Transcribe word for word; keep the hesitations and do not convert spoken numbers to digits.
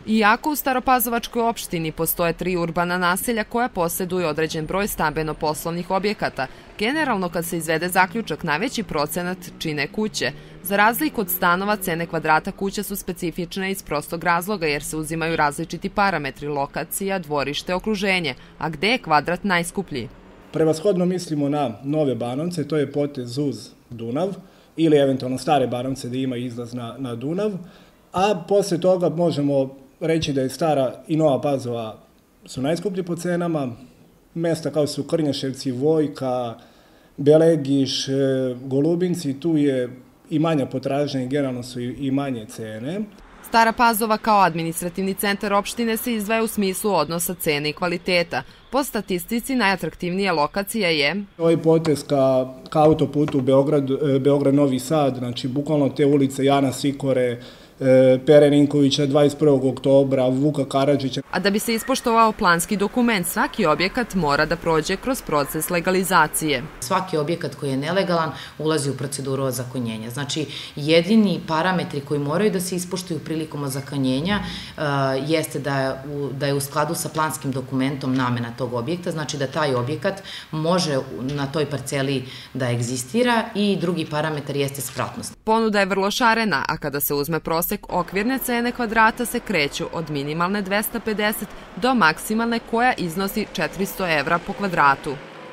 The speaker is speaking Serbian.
Iako u Staropazovačkoj opštini postoje tri urbana naselja koja posjeduju određen broj stambeno-poslovnih objekata, generalno kad se izvede zaključak najveći procenat čine kuće. Za razliku od stanova, cene kvadrata kuća su specifične iz prostog razloga jer se uzimaju različiti parametri, lokacija, dvorište, okruženje, a gde je kvadrat najskuplji? Prevashodno mislimo na Nove Banovce, to je potez uz Dunav, ili eventualno Stare Banovce da ima izlaz na, na Dunav, a poslije toga možemo reći da je Stara i Nova Pazova su najskuplji po cenama. Mesta kao su Krnješevci, Vojka, Belegiš, Golubinci, tu je i manja potražnja i generalno su i manje cene. Stara Pazova kao administrativni centar opštine se izdvaja u smislu odnosa cene i kvaliteta. Po statistici najatraktivnija lokacija je... Ovaj potez ka, ka autoputu Beograd, Beograd-Novi Sad, znači bukvalno te ulice Jana Sikore, Pere Ninkovića, dvadeset prvog oktobra, Vuka Karadžića. A da bi se ispoštovao planski dokument, svaki objekat mora da prođe kroz proces legalizacije. Svaki objekat koji je nelegalan ulazi u proceduru ozakonjenja. Znači, jedini parametri koji moraju da se ispoštuju prilikom ozakonjenja jeste da je u skladu sa planskim dokumentom namena tog objekta, znači da taj objekat može na toj parceli da egzistira i drugi parametar jeste spratnost. Ponuda je vrlo šarena, a kada se uzme prosek, okvirne cene kvadrata se kreću od minimalne dvesta pedeset do maksimalne koja iznosi četiristo evra po kvadratu.